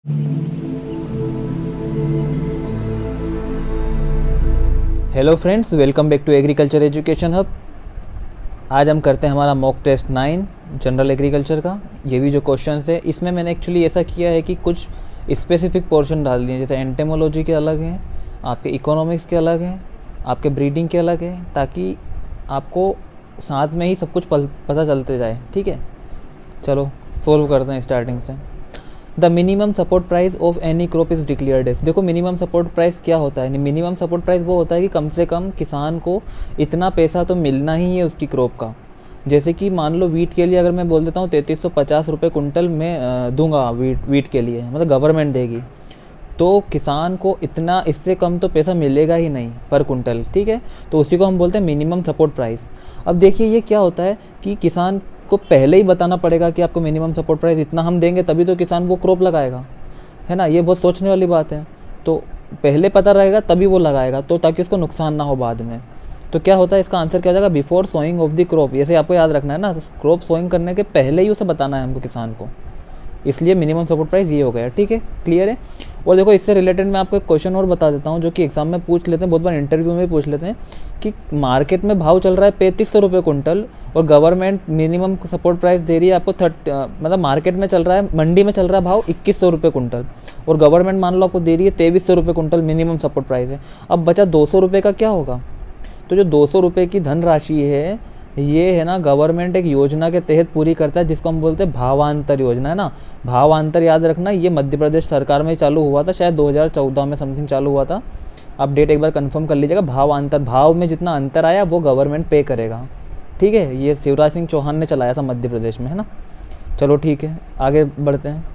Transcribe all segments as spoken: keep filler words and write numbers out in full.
Hello friends, welcome back to agriculture education hub. आज हम करते हैं हमारा mock test nine general agriculture का। ये भी जो क्वेश्चन है इसमें मैंने एक्चुअली ऐसा किया है कि कुछ स्पेसिफिक पोर्शन डाल दिए, जैसे एंटेमोलॉजी के अलग हैं, आपके इकोनॉमिक्स के अलग हैं, आपके ब्रीडिंग के अलग हैं, ताकि आपको साथ में ही सब कुछ पता चलते जाए। ठीक है, चलो सोल्व करते हैं स्टार्टिंग से। The minimum support price of any crop is declared as. देखो मिनिमम सपोर्ट प्राइस क्या होता है। मिनिमम सपोर्ट प्राइस वो होता है कि कम से कम किसान को इतना पैसा तो मिलना ही है उसकी क्रॉप का। जैसे कि मान लो वीट के लिए अगर मैं बोल देता हूँ तैंतीस सौ पचास रुपये कुंटल में दूंगा वीट वीट के लिए, मतलब गवर्नमेंट देगी, तो किसान को इतना इससे कम तो पैसा मिलेगा ही नहीं पर कुंटल। ठीक है, तो उसी को हम बोलते हैं मिनिमम सपोर्ट प्राइस। अब देखिए ये क्या होता है कि किसान को पहले ही बताना पड़ेगा कि आपको मिनिमम सपोर्ट प्राइस इतना हम देंगे, तभी तो किसान वो क्रॉप लगाएगा, है ना। ये बहुत सोचने वाली बात है। तो पहले पता रहेगा तभी वो लगाएगा, तो ताकि उसको नुकसान ना हो बाद में। तो क्या होता है, इसका आंसर क्या हो जाएगा, before sowing of the crop. जैसे आपको याद रखना है ना, क्रॉप सोइंग करने के पहले ही उसे बताना है हमको किसान को, इसलिए मिनिमम सपोर्ट प्राइस ये हो गया। ठीक है, क्लियर है। और देखो इससे रिलेटेड मैं आपको एक क्वेश्चन और बता देता हूँ, जो कि एग्जाम में पूछ लेते हैं, बहुत बार इंटरव्यू में पूछ लेते हैं कि मार्केट में भाव चल रहा है पैंतीस सौ रुपये कुंटल और गवर्नमेंट मिनिमम सपोर्ट प्राइस दे रही है आपको थर्ट मतलब मार्केट में चल रहा है, मंडी में चल रहा है भाव इक्कीस सौ रुपये कुंटल और गवर्नमेंट मान लो आपको दे रही है तेईस सौ रुपये कुंटल मिनिमम सपोर्ट प्राइस है। अब बचा दो सौ रुपये का क्या होगा। तो जो दो सौ रुपये की धनराशि है, ये है ना गवर्नमेंट एक योजना के तहत पूरी करता है, जिसको हम बोलते हैं भावांतर योजना, है ना। भावांतर याद रखना, ये मध्य प्रदेश सरकार में चालू हुआ था, शायद दो हज़ार चौदह में समथिंग चालू हुआ था। आप डेट एक बार कंफर्म कर लीजिएगा। भावांतर, भाव में जितना अंतर आया वो गवर्नमेंट पे करेगा। ठीक है, ये शिवराज सिंह चौहान ने चलाया था मध्य प्रदेश में, है ना। चलो ठीक है, आगे बढ़ते हैं।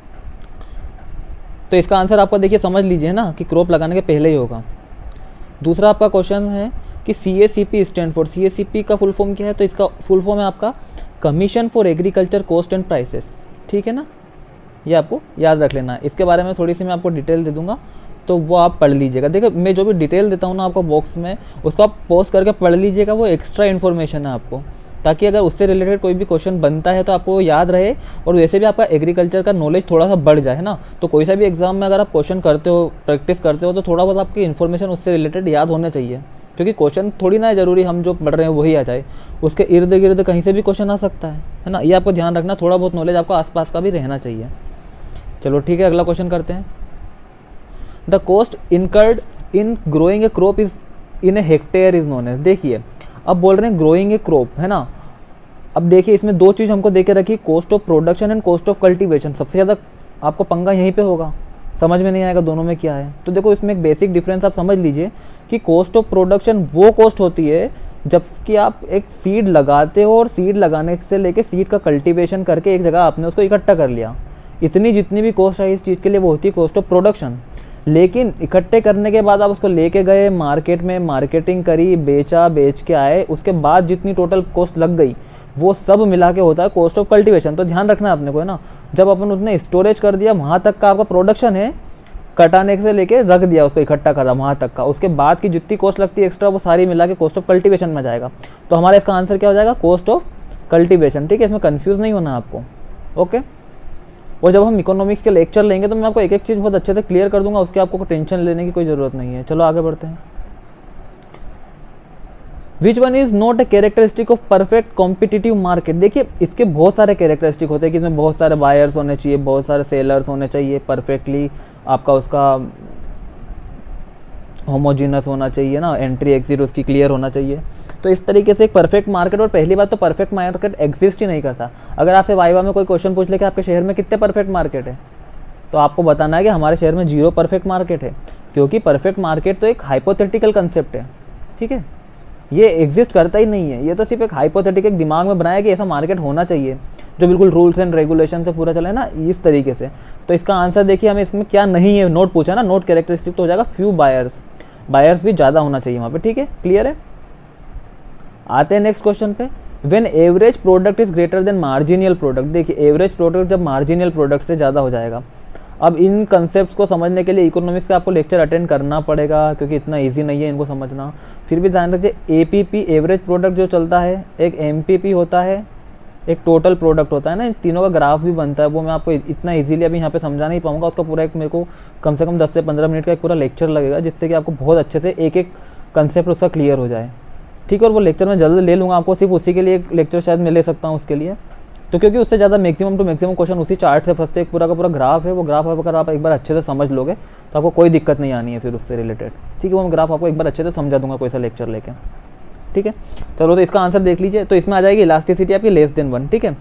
तो इसका आंसर आपका देखिए समझ लीजिए ना कि क्रॉप लगाने के पहले ही होगा। दूसरा आपका क्वेश्चन है कि C A C P stand for, C A C P का फुल फॉर्म क्या है। तो इसका फुल फॉर्म है आपका commission for agriculture cost and prices. ठीक है ना, ये आपको याद रख लेना है। इसके बारे में थोड़ी सी मैं आपको डिटेल दे दूंगा, तो वो आप पढ़ लीजिएगा। देखो मैं जो भी डिटेल देता हूँ ना आपको बॉक्स में, उसको आप पॉज करके पढ़ लीजिएगा, वो एक्स्ट्रा इन्फॉर्मेशन है आपको, ताकि अगर उससे रिलेटेड कोई भी क्वेश्चन बनता है तो आपको याद रहे और वैसे भी आपका एग्रीकल्चर का नॉलेज थोड़ा सा बढ़ जाए, है ना। तो कोई सा भी एग्जाम में अगर आप क्वेश्चन करते हो, प्रैक्टिस करते हो, तो थोड़ा बहुत आपकी इन्फॉर्मेशन उससे रिलेटेड याद होना चाहिए, क्योंकि क्वेश्चन थोड़ी ना है जरूरी हम जो पढ़ रहे हैं वही आ जाए, उसके इर्द गिर्द कहीं से भी क्वेश्चन आ सकता है, है ना। ये आपको ध्यान रखना, थोड़ा बहुत नॉलेज आपको आसपास का भी रहना चाहिए। चलो ठीक है, अगला क्वेश्चन करते हैं। The cost incurred in growing a crop is in a hectare is known as. देखिए अब बोल रहे हैं ग्रोइंग ए क्रॉप, है ना। अब देखिए इसमें दो चीज़ हमको देके रखी, cost of production and cost of cultivation. सबसे ज़्यादा आपको पंगा यहीं पे होगा, समझ में नहीं आएगा दोनों में क्या है। तो देखो इसमें एक बेसिक डिफरेंस आप समझ लीजिए कि कॉस्ट ऑफ प्रोडक्शन वो कॉस्ट होती है जबकि आप एक सीड लगाते हो और सीड लगाने से लेके सीड का कल्टीवेशन करके एक जगह आपने उसको इकट्ठा कर लिया, इतनी जितनी भी कॉस्ट है इस चीज़ के लिए वो होती है कॉस्ट ऑफ प्रोडक्शन। लेकिन इकट्ठे करने के बाद आप उसको लेके गए मार्केट में, मार्केटिंग करी, बेचा, बेच के आए, उसके बाद जितनी टोटल कॉस्ट लग गई वो सब मिला के होता है कॉस्ट ऑफ कल्टीवेशन। तो ध्यान रखना है अपने को, है ना। जब अपन उसने स्टोरेज कर दिया वहाँ तक का आपका प्रोडक्शन है, कटाने से लेके रख दिया उसको इकट्ठा करा वहाँ तक का, उसके बाद की जितनी कॉस्ट लगती है एक्स्ट्रा वो सारी मिला के कॉस्ट ऑफ कल्टीवेशन में जाएगा। तो हमारा इसका आंसर क्या हो जाएगा, कॉस्ट ऑफ कल्टीवेशन। ठीक है, इसमें कन्फ्यूज़ नहीं होना आपको, ओके। और जब हम इकोनॉमिक्स के लेक्चर लेंगे तो मैं आपको एक एक चीज़ बहुत अच्छे से क्लियर कर दूंगा, उसके आपको टेंशन लेने की कोई ज़रूरत नहीं है। चलो आगे बढ़ते हैं। Which one is not a characteristic of perfect competitive market. देखिए इसके बहुत सारे कैरेक्टरिस्टिक होते हैं कि इसमें बहुत सारे बायर्स होने चाहिए, बहुत सारे सेलर्स होने चाहिए, परफेक्टली आपका उसका होमोजीनस होना चाहिए ना, एंट्री एग्जिट उसकी क्लियर होना चाहिए। तो इस तरीके से एक परफेक्ट मार्केट, और पहली बात तो परफेक्ट मार्केट एग्जिस्ट ही नहीं करता। अगर आपसे वाइवा में कोई क्वेश्चन पूछ ले कि आपके शहर में कितने परफेक्ट मार्केट है, तो आपको बताना है कि हमारे शहर में जीरो परफेक्ट मार्केट है, क्योंकि परफेक्ट मार्केट तो एक हाइपोथेटिकल कंसेप्ट है। ठीक है, ये एग्जिस्ट करता ही नहीं है, ये तो सिर्फ एक हाइपोथेटिकल दिमाग में बनाया कि ऐसा मार्केट होना चाहिए जो बिल्कुल रूल्स एंड रेगुलेशन से पूरा चले ना, इस तरीके से। तो इसका आंसर देखिए हमें इसमें क्या नहीं है, नोट पूछा ना, नोट कैरेक्टरिस्टिक तो हो जाएगा फ्यू बायर्स, बायर्स भी ज़्यादा होना चाहिए वहाँ पे। ठीक है, क्लियर है। आते हैं नेक्स्ट क्वेश्चन पे। When average product is greater than marginal product. देखिए एवरेज प्रोडक्ट जब मार्जिनियल प्रोडक्ट से ज़्यादा हो जाएगा। अब इन कंसेप्ट्स को समझने के लिए इकोनॉमिक्स का आपको लेक्चर अटेंड करना पड़ेगा, क्योंकि इतना इजी नहीं है इनको समझना। फिर भी ध्यान रखिए, एपीपी एवरेज प्रोडक्ट जो चलता है, एक एमपीपी होता है, एक टोटल प्रोडक्ट होता है ना, इन तीनों का ग्राफ भी बनता है, वो मैं आपको इतना इजीली अभी यहाँ पे समझा नहीं पाऊंगा। उसका पूरा एक मेरे को कम से कम दस से पंद्रह मिनट का एक पूरा लेक्चर लगेगा, जिससे कि आपको बहुत अच्छे से एक एक कंसेप्ट उसका क्लियर हो जाए, ठीक है। और वो लेक्चर मैं जल्द ले लूँगा, आपको सिर्फ उसी के लिए एक लेक्चर शायद मैं ले सकता हूँ उसके लिए, तो क्योंकि उससे ज़्यादा मैक्सिमम टू मैक्सिमम क्वेश्चन उसी चार्ट से फंसते, एक पूरा का पूरा ग्राफ है, वो ग्राफ अगर आप एक बार अच्छे से समझ लोगे तो आपको कोई दिक्कत नहीं आनी है फिर उससे रिलेटेड, ठीक है। वो मैं ग्राफ आपको एक बार अच्छे से समझा दूंगा कोई सा लेक्चर लेके, ठीक है। चलो तो इसका आंसर देख लीजिए, तो इसमें आ जाएगी इलास्टिसिटी आपकी लेस देन वन, ठीक है।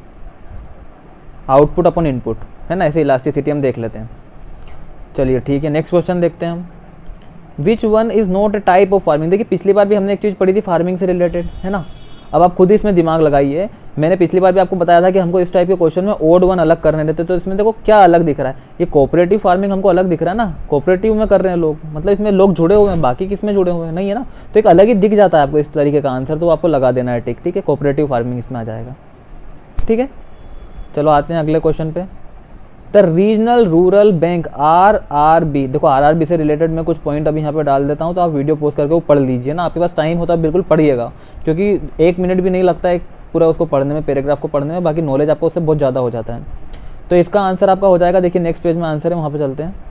आउटपुट अपन इनपुट है ना, ऐसे इलास्टिसिटी हम देख लेते हैं। चलिए ठीक है, नेक्स्ट क्वेश्चन देखते हैं हम। Which one is not a type of farming. देखिए पिछली बार भी हमने एक चीज़ पढ़ी थी फार्मिंग से रिलेटेड, है ना। अब आप खुद ही इसमें दिमाग लगाइए, मैंने पिछली बार भी आपको बताया था कि हमको इस टाइप के क्वेश्चन में ओड वन अलग करने रहते, तो इसमें देखो क्या अलग दिख रहा है, ये कोऑपरेटिव फार्मिंग हमको अलग दिख रहा है ना, कोऑपरेटिव में कर रहे हैं लोग, मतलब इसमें लोग जुड़े हुए हैं, बाकी किस में जुड़े हुए हैं नहीं है ना, तो एक अलग ही दिख जाता है आपको इस तरीके का आंसर, तो आपको लगा देना है टिक, ठीक है। कोऑपरेटिव फार्मिंग इसमें आ जाएगा, ठीक है। चलो आते हैं अगले क्वेश्चन पे। The regional rural bank R R B, देखो आर आर बी से रिलेटेड मैं कुछ पॉइंट अभी यहाँ पे डाल देता हूँ, तो आप वीडियो पोस्ट करके वो पढ़ लीजिए ना, आपके पास टाइम होता है बिल्कुल पढ़िएगा, क्योंकि एक मिनट भी नहीं लगता है पूरा उसको पढ़ने में, पैराग्राफ को पढ़ने में, बाकी नॉलेज आपको उससे बहुत ज़्यादा हो जाता है। तो इसका आंसर आपका हो जाएगा, देखिए नेक्स्ट पेज में आंसर है, वहाँ पर चलते हैं।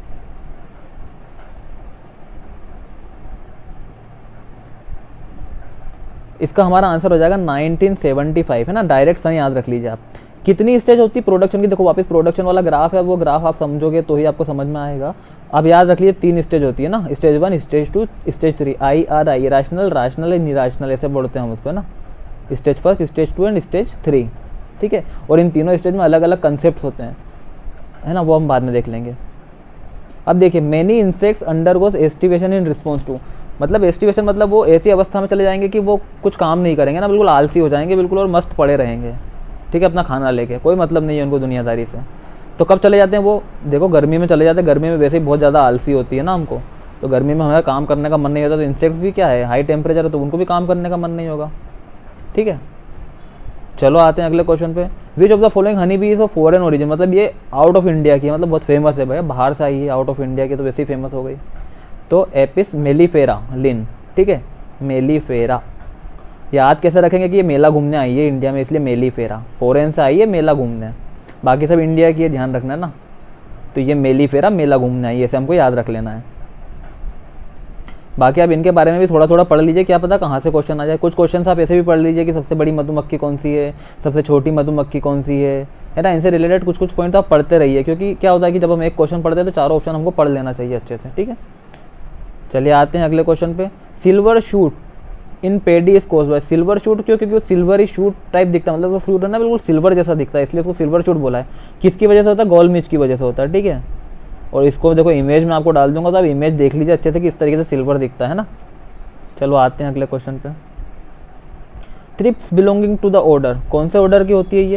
इसका हमारा आंसर हो जाएगा नाइनटीन सेवेंटी फाइव, है ना, डायरेक्ट सन याद रख लीजिए आप। कितनी स्टेज होती है प्रोडक्शन की, देखो वापस प्रोडक्शन वाला ग्राफ है, वो ग्राफ आप समझोगे तो ही आपको समझ में आएगा। आप याद रख लीजिए तीन स्टेज होती है ना, stage one, stage two, stage three, I R I, rational, rational and irrational, ऐसे बोलते हैं हम उसको, है ना, stage first, stage two and stage three, ठीक है। और इन तीनों स्टेज में अलग अलग कंसेप्ट होते हैं, है ना, वो हम बाद में देख लेंगे। अब देखिए many insects undergoes aestivation in response to, मतलब एस्टिवेशन मतलब वो ऐसी अवस्था में चले जाएंगे कि वो कुछ काम नहीं करेंगे ना, बिल्कुल आलसी हो जाएंगे बिल्कुल, और मस्त पड़े रहेंगे, ठीक है, अपना खाना लेके, कोई मतलब नहीं है उनको दुनियादारी से। तो कब चले जाते हैं वो, देखो गर्मी में चले जाते हैं, गर्मी में वैसे ही बहुत ज़्यादा आलसी होती है ना हमको, तो गर्मी में हमारा काम करने का मन नहीं होता, तो इंसेक्ट्स भी क्या है, हाई टेम्परेचर है तो उनको भी काम करने का मन नहीं होगा, ठीक है। चलो आते हैं अगले क्वेश्चन पे। Which of the following honey bee is of foreign origin, मतलब ये आउट ऑफ इंडिया की है, मतलब बहुत फेमस है भैया, बाहर से आई है, आउट ऑफ इंडिया की तो वैसे ही फेमस हो गई। तो एपिस मेलिफेरा लिन, ठीक है, मेलिफेरा। याद कैसे रखेंगे कि ये मेला घूमने आई है इंडिया में, इसलिए मेलिफेरा, फॉरेन से आई है मेला घूमने, बाकी सब इंडिया की है, ध्यान रखना है ना। तो ये मेलिफेरा मेला घूमने आई है, ऐसे हमको याद रख लेना है। बाकी आप इनके बारे में भी थोड़ा थोड़ा पढ़ लीजिए, क्या पता कहाँ से क्वेश्चन आ जाए। कुछ क्वेश्चन आप ऐसे भी पढ़ लीजिए कि सबसे बड़ी मधुमक्खी कौन सी है, सबसे छोटी मधुमक्खी कौन सी है, है ना, इनसे रिलेटेड कुछ कुछ पॉइंट आप पढ़ते रहिए, क्योंकि क्या होता है कि जब हम एक क्वेश्चन पढ़ते हैं तो चारों ऑप्शन हमको पढ़ लेना चाहिए अच्छे से, ठीक है। चलिए आते हैं अगले क्वेश्चन पे। Silver shoot in paddy is cause by, silver shoot क्यों, क्योंकि वो सिल्वरी शूट टाइप दिखता है, मतलब वो शूट है ना बिल्कुल सिल्वर जैसा दिखता है, इसलिए उसको सिल्वर शूट बोला है। किसकी वजह से होता है, गोल मिर्च की वजह से होता है, ठीक है। और इसको देखो इमेज में आपको डाल दूंगा, तो आप इमेज देख लीजिए अच्छे से कि इस तरीके से सिल्वर दिखता है ना। चलो आते हैं अगले क्वेश्चन पे। Thrips belonging to the order, कौन से ऑर्डर की होती है ये,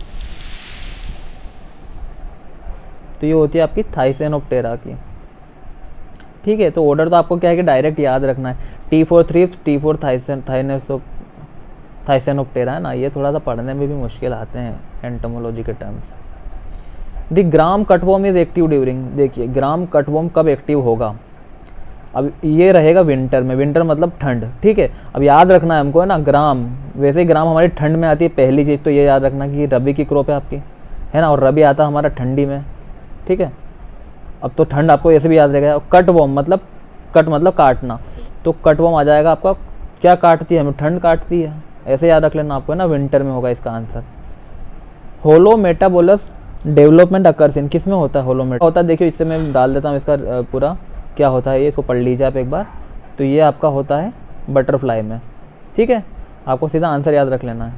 तो ये होती है आपकी थाइसेनोप्टेरा की, ठीक है। तो ऑर्डर तो आपको क्या है कि डायरेक्ट याद रखना है, T for thrips, T for Thysanoptera, है ना, ये थोड़ा सा पढ़ने में भी मुश्किल आते हैं एंटोमोलॉजी के terms. The gram cutworm is active during, देखिए ग्राम कटवॉर्म कब एक्टिव होगा, अब ये रहेगा विंटर में, विंटर मतलब ठंड, ठीक है। अब याद रखना है हमको, है ना, ग्राम, वैसे ही ग्राम हमारी ठंड में आती है, पहली चीज़ तो ये याद रखना कि रबी की क्रॉप है आपकी, है ना, और रबी आता है हमारा ठंडी में, ठीक है। अब तो ठंड आपको ऐसे भी याद रहेगा। कट वॉर्म मतलब कट मतलब काटना, तो कट वॉर्म आ जाएगा आपका, क्या काटती है हमें, ठंड काटती है, ऐसे याद रख लेना आपको, है ना, विंटर में होगा इसका answer. Holometabolous development occurs in, किस में होता है होलो मेटा होता है, देखिए इससे मैं डाल देता हूँ इसका पूरा क्या होता है ये, इसको पढ़ लीजिए आप एक बार। तो ये आपका होता है बटरफ्लाई में, ठीक है, आपको सीधा आंसर याद रख लेना है।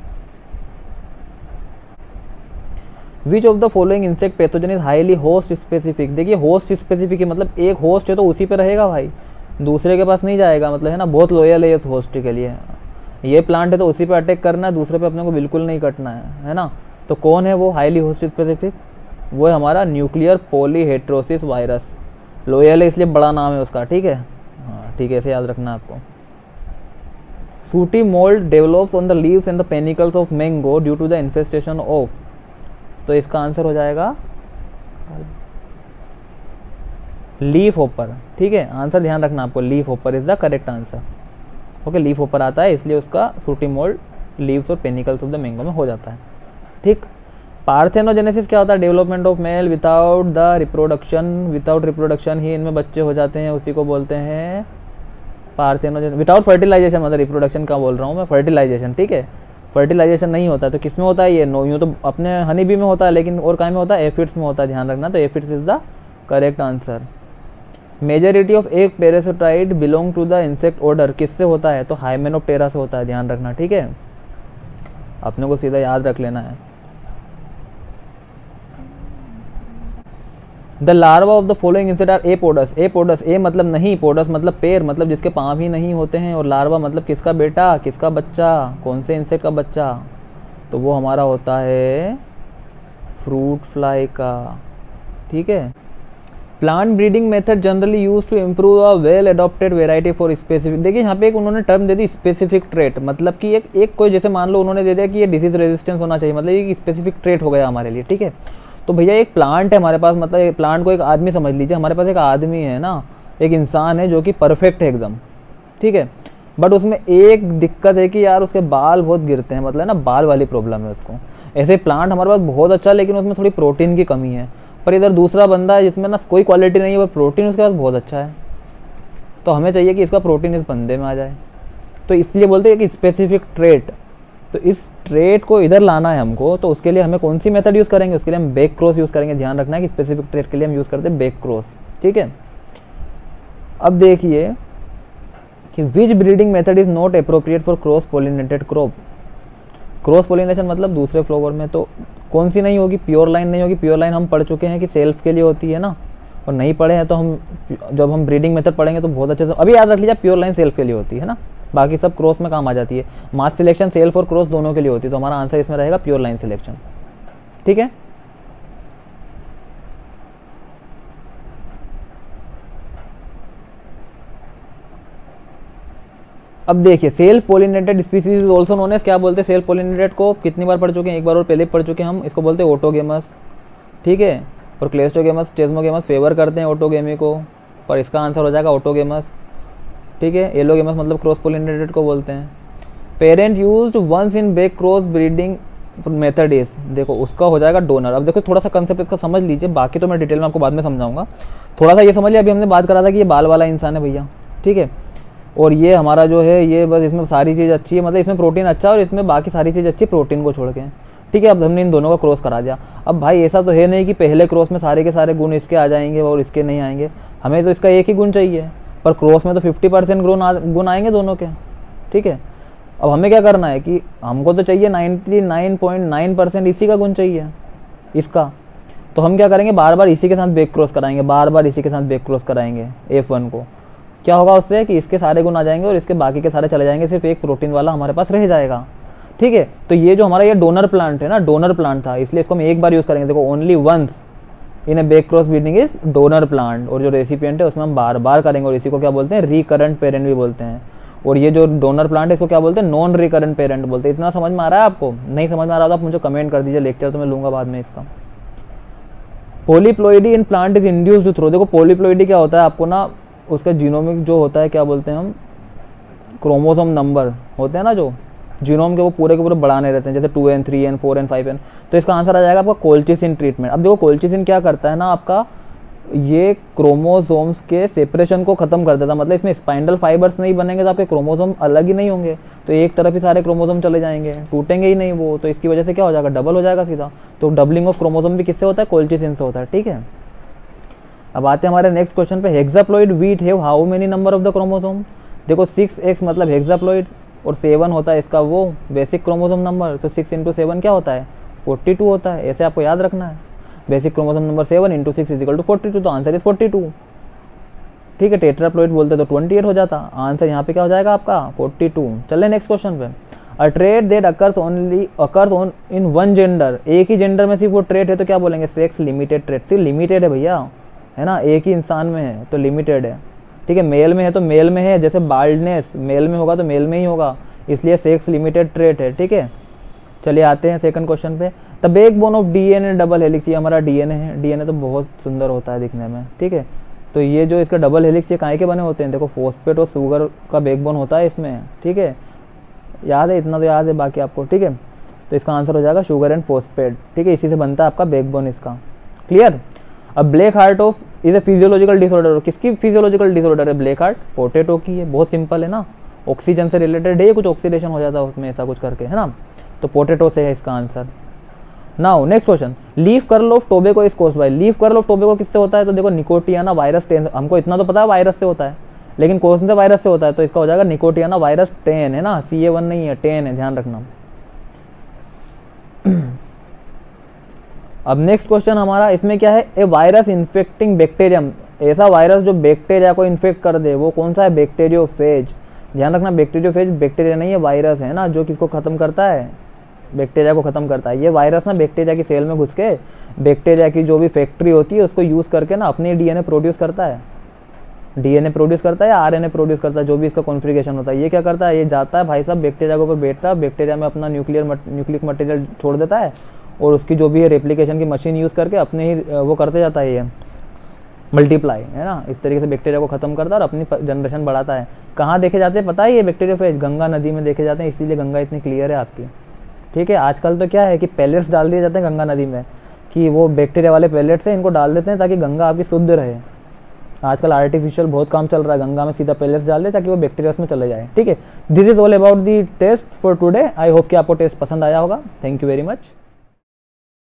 Which of the following insect pathogen is highly host specific, देखिए होस्ट स्पेसिफिक है, मतलब एक होस्ट है तो उसी पे रहेगा भाई, दूसरे के पास नहीं जाएगा, मतलब है ना, बहुत लॉयल है इस होस्ट के लिए। ये प्लांट है तो उसी पे अटैक करना है, दूसरे पे अपने को बिल्कुल नहीं कटना है, है ना। तो कौन है वो हाईली होस्ट स्पेसिफिक, वो है हमारा न्यूक्लियर पॉलीहेड्रोसिस वायरस, लॉयल है इसलिए बड़ा नाम है उसका, ठीक है, हाँ ठीक है, ऐसे याद रखना है आपको। Sooty mould develops on the leaves and the panicles of mango due to the infestation of, तो इसका आंसर हो जाएगा लीफ होपर, ठीक है, आंसर ध्यान रखना आपको, leaf hopper is the correct answer. Okay, leaf hopper आता है इसलिए उसका सूटी मोल्ड लीव्स और पेनिकल्स ऑफ द मैंगो में हो जाता है। ठीक। पार्थेनोजेनेसिस क्या होता है? Development of male without the reproduction, without reproduction ही इनमें बच्चे हो जाते हैं, उसी को बोलते हैं पार्थेनोजेनेसिस। विदाउट फर्टिलाइजेशन, मतलब रिप्रोडक्शन का बोल रहा हूँ मैं, फर्टिलाइजेशन। ठीक है, फर्टिलाइजेशन नहीं होता तो किस में होता है ये? नो, यूँ तो अपने हनी बी में होता है, लेकिन और काय में होता है? एफिड्स में होता है, ध्यान रखना। तो aphids is the correct answer. Majority of एक parasite belong to the insect order, किससे होता है? तो हाइमेनोप्टेरा से होता है, ध्यान रखना। ठीक है, अपने को सीधा याद रख लेना है। The larva of the following insect are apodous. Apodous, a मतलब नहीं, पोडस मतलब पैर, मतलब जिसके पाँव ही नहीं होते हैं, और लार्वा मतलब किसका बेटा, किसका बच्चा, कौन से इंसेक्ट का बच्चा? तो वो हमारा होता है फ्रूट फ्लाई का। ठीक है। Plant breeding method generally use to improve a well adopted variety for specific. देखिए यहाँ पे एक उन्होंने टर्म दे दी स्पेसिफिक ट्रेट, मतलब कि एक एक कोई, जैसे मान लो उन्होंने दे दिया कि ये डिसीज रेजिस्टेंस होना चाहिए, मतलब ये स्पेसिफिक ट्रेट हो गया हमारे लिए। ठीक है, तो भैया एक प्लांट है हमारे पास, मतलब एक प्लांट को एक आदमी समझ लीजिए, हमारे पास एक आदमी है ना, एक इंसान है जो कि परफेक्ट है एकदम। ठीक है, बट उसमें एक दिक्कत है कि यार उसके बाल बहुत गिरते हैं, मतलब ना बाल वाली प्रॉब्लम है उसको। ऐसे प्लांट हमारे पास बहुत अच्छा है, लेकिन उसमें थोड़ी प्रोटीन की कमी है। पर इधर दूसरा बंदा है जिसमें ना कोई क्वालिटी नहीं है, और प्रोटीन उसके पास बहुत अच्छा है। तो हमें चाहिए कि इसका प्रोटीन इस बंदे में आ जाए, तो इसलिए बोलते हैं कि स्पेसिफिक ट्रेट। तो इस ट्रेट को इधर लाना है हमको, तो उसके लिए हमें कौन सी मेथड यूज़ करेंगे? उसके लिए हम बैक क्रॉस यूज़ करेंगे। ध्यान रखना है कि स्पेसिफिक ट्रेट के लिए हम यूज़ करते हैं बैक क्रॉस। ठीक है, अब देखिए कि which breeding method is not appropriate for cross pollinated crop. Cross pollination मतलब दूसरे फ्लावर में, तो कौन सी नहीं होगी? प्योर लाइन नहीं होगी। प्योर लाइन हम पढ़ चुके हैं कि सेल्फ के लिए होती है ना, और नहीं पढ़े हैं तो हम जब हम ब्रीडिंग मेथड पढ़ेंगे तो बहुत अच्छे से अभी याद रख लीजिए, प्योर लाइन सेल्फ के लिए होती है ना, बाकी सब क्रॉस में काम आ जाती है। मास सिलेक्शन सेल्फ और क्रॉस दोनों के लिए होती है, तो हमारा आंसर इसमें रहेगा प्योर लाइन सिलेक्शन। ठीक है, अब देखिए self pollinated species is also known as, क्या बोलते हैं सेल्फ पोलिनेटेड को? कितनी बार पढ़ चुके हैं? एक बार और पहले पढ़ चुके हैं हम। इसको बोलते हैं ऑटोगेमस। ठीक है, और क्लेस्टोगेमस, टेस्मोगेमस फेवर करते हैं ऑटोगेमी को, पर इसका आंसर हो जाएगा ऑटोगेमस। ठीक है, एलोगेमस मतलब क्रॉस पोलिनेटेड को बोलते हैं। Parent used once in back cross breeding method is, देखो उसका हो जाएगा डोनर। अब देखो थोड़ा सा कंसेप्ट इसका समझ लीजिए, बाकी तो मैं डिटेल में आपको बाद में समझाऊंगा। थोड़ा सा ये समझ लिया, अभी हमने बात करा था कि ये बाल वाला इंसान है भैया। ठीक है, और ये हमारा जो है ये बस इसमें सारी चीज़ अच्छी है, मतलब इसमें प्रोटीन अच्छा है और इसमें बाकी सारी चीज़ अच्छी प्रोटीन को छोड़ के। ठीक है, अब हमने इन दोनों का क्रॉस करा दिया। अब भाई ऐसा तो है नहीं कि पहले क्रॉस में सारे के सारे गुण इसके आ जाएंगे और इसके नहीं आएंगे, हमें तो इसका एक ही गुण चाहिए, पर क्रॉस में तो फिफ्टी परसेंट गुण गुण आएंगे दोनों के। ठीक है, अब हमें क्या करना है कि हमको तो चाहिए ninety nine point nine percent इसी का गुण चाहिए इसका, तो हम क्या करेंगे बार बार इसी के साथ बैक क्रॉस कराएंगे, बार बार इसी के साथ बैक क्रॉस कराएंगे एफ वन को। क्या होगा उससे कि इसके सारे गुण आ जाएंगे और इसके बाकी के सारे चले जाएंगे, सिर्फ एक प्रोटीन वाला हमारे पास रह जाएगा। ठीक है, तो ये जो हमारा ये डोनर प्लांट है ना, डोनर प्लांट था, इसलिए इसको हम एक बार यूज़ करेंगे। देखो only once in a back cross breeding is donor plant, और जो रेसिपिएंट है उसमें हम बार बार करेंगे, और इसी को क्या बोलते हैं? रिकरेंट पेरेंट भी बोलते हैं। और ये जो डोनर प्लांट है इसको क्या बोलते हैं? नॉन रिकरेंट पेरेंट बोलते हैं। इतना समझ में आ रहा है आपको? नहीं समझ में आ रहा तो आप मुझे कमेंट कर दीजिए, लेक्चर तो मैं लूँगा बाद में इसका। Polyploidy in plant is induced through, देखो पॉलीप्लॉइडी क्या होता है आपको ना, उसका जीनोमिक जो होता है क्या बोलते हैं हम, क्रोमोसोम नंबर होते हैं ना जो जीनोम के, वो पूरे के पूरे बढ़ाने रहते हैं, जैसे two N three N four N five N. तो इसका आंसर आ जाएगा आपका कोल्चिसिन ट्रीटमेंट। अब देखो कोल्चिसिन क्या करता है ना आपका, ये क्रोमोसोम्स के सेपरेशन को खत्म कर देता है, मतलब इसमें स्पाइंडल फाइबर्स नहीं बनेंगे तो आपके क्रोमोसोम अलग ही नहीं होंगे, तो एक तरफ ही सारे क्रोमोसोम चले जाएंगे, टूटेंगे ही नहीं वो। तो इसकी वजह से क्या हो जाएगा? डबल हो जाएगा सीधा। तो डबलिंग ऑफ क्रोमोसोम भी किससे होता है? कोल्चिसिन से होता है। ठीक है, अब आते हैं हमारे नेक्स्ट क्वेश्चन पे। Hexaploid wheat have how many number of the chromosome? देखो सिक्स एक्स मतलब हेक्साप्लॉइड, और सेवन होता है इसका वो बेसिक क्रोमोसोम नंबर, तो सिक्स इंटू सेवन क्या होता है? फोर्टी टू होता है। ऐसे आपको याद रखना है, basic chromosome number seven into six is equal to forty two, तो आंसर इज फोर्टी टू। ठीक है, टेट्राप्लॉइड बोलते तो ट्वेंटी एट हो जाता, आंसर यहाँ पे क्या हो जाएगा आपका? Forty two. चले नेक्स्ट क्वेश्चन पे। A trait that occurs only occurs on in one gender, एक ही जेंडर में सिर्फ वो ट्रेट है तो क्या बोलेंगे? Sex limited trait. सिर्फ लिमिटेड है भैया, है ना, एक ही इंसान में है तो लिमिटेड है। ठीक है, मेल में है तो मेल में है, जैसे बाल्डनेस मेल में होगा तो मेल में ही होगा, इसलिए सेक्स लिमिटेड ट्रेट है। ठीक है, चलिए आते हैं सेकंड क्वेश्चन पे। The backbone of DNA double helix, ये हमारा डीएनए है। डीएनए तो बहुत सुंदर होता है दिखने में। ठीक है, तो ये जो इसका डबल हेलिक्स ये काहे के बने होते हैं? देखो फॉस्फेट और शुगर का बैकबोन होता है इसमें। ठीक है, याद है, इतना तो याद है बाकी आपको, ठीक है। तो इसका आंसर हो जाएगा शुगर एंड फोस्फेट, ठीक है। इसी से बनता है आपका बैकबोन इसका, क्लियर। अब black heart of is a physiological disorder, किसकी फिजियोलॉजिकल डिसऑर्डर है ब्लैक हार्ट? पोटैटो की है, बहुत सिंपल है ना, ऑक्सीजन से रिलेटेड है, कुछ ऑक्सीडेशन हो जाता है उसमें ऐसा कुछ करके, है ना। तो पोटैटो से है इसका answer. Now next question, leaf curl of tobacco is caused by, leaf curl of tobacco किससे होता है? तो देखो निकोटियाना वायरस टेन, हमको इतना तो पता है वायरस से होता है, लेकिन कौन से वायरस से होता है? तो इसका हो जाएगा निकोटियाना वायरस टेन, है ना, सी ए वन नहीं है, टेन है, ध्यान रखना। अब नेक्स्ट क्वेश्चन हमारा इसमें क्या है? ए वायरस इन्फेक्टिंग बैक्टीरियम, ऐसा वायरस जो बैक्टीरिया को इन्फेक्ट कर दे, वो कौन सा है? बैक्टीरियोफेज। ध्यान रखना बैक्टीरियोफेज बैक्टीरिया नहीं है, वायरस है ना, जो किसको खत्म करता है? बैक्टीरिया को खत्म करता है। ये वायरस ना बैक्टीरिया की सेल में घुस के बैक्टीरिया की जो भी फैक्ट्री होती है उसको यूज़ करके ना अपने डीएनए प्रोड्यूस करता है, डीएनए प्रोड्यूस करता है या आरएनए प्रोड्यूस करता है, जो भी इसका कॉन्फ़िगरेशन होता है। ये क्या करता है? ये जाता है भाई साहब बैक्टीरिया के ऊपर बैठता है, बैक्टीरिया में अपना न्यूक्लियर न्यूक्लिक मटेरियल छोड़ देता है और उसकी जो भी है रेप्लिकेशन की मशीन यूज़ करके अपने ही वो करते जाता है, ये मल्टीप्लाई, है ना। इस तरीके से बैक्टीरिया को खत्म करता है और अपनी जनरेशन बढ़ाता है। कहाँ देखे जाते हैं पता है? ये बैक्टीरियोफेज गंगा नदी में देखे जाते हैं, इसीलिए गंगा इतनी क्लियर है आपकी, ठीक है। आजकल तो क्या है कि पैलेट्स डाल दिए जाते हैं गंगा नदी में, कि वो बैक्टीरिया वाले पैलेट्स हैं, इनको डाल देते हैं ताकि गंगा आपकी शुद्ध रहे। आजकल आर्टिफिशियल बहुत काम चल रहा है, गंगा में सीधा पैलेट्स डाल दे ताकि वो बैक्टीरिया में चले जाए, ठीक है। This is all about the test for today. I hope कि आपको टेस्ट पसंद आया होगा। Thank you very much.